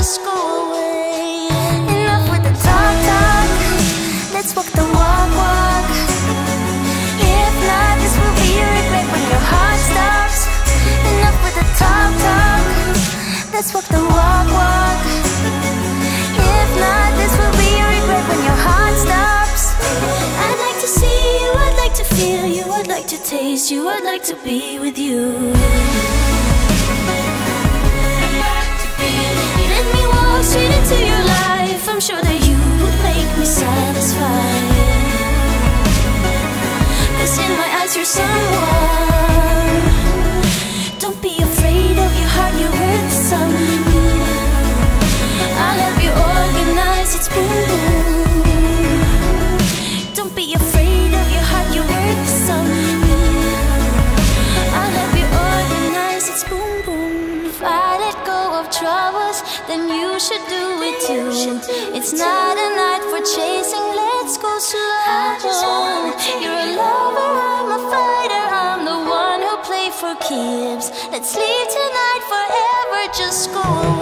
just go away. Enough with the talk, talk. Let's walk the walk, walk. If not, this will be a regret when your heart stops. Enough with the talk, talk. Let's walk the walk, walk. If not, this will be a regret when your heart stops. I'd like to see you, I'd like to feel you, I'd like to taste you, I'd like to be with you. Let me walk straight into your life. I'm sure that you would make me satisfied. 'Cause in my eyes you're someone. Don't be afraid of your heart, you're worth something. I'll help you organize its boom. Don't be afraid of your heart, you're worth something. I'll help you organize its boom boom. If I let go of troubles, then you should do it too. It's not a night for chasing, let's go slow. You're a lover, I'm a fighter, I'm the one who play for keeps. Let's leave tonight forever, just go away.